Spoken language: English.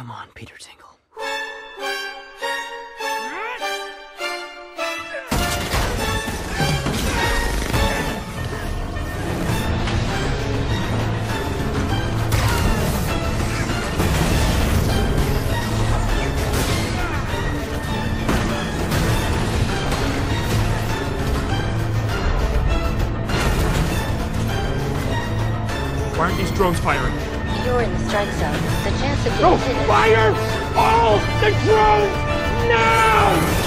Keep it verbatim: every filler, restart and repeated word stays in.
Come on, Peter Tingle. Why aren't these drones firing? You're in the strike zone. The chance of getting No! hit is... Fire all the drones now!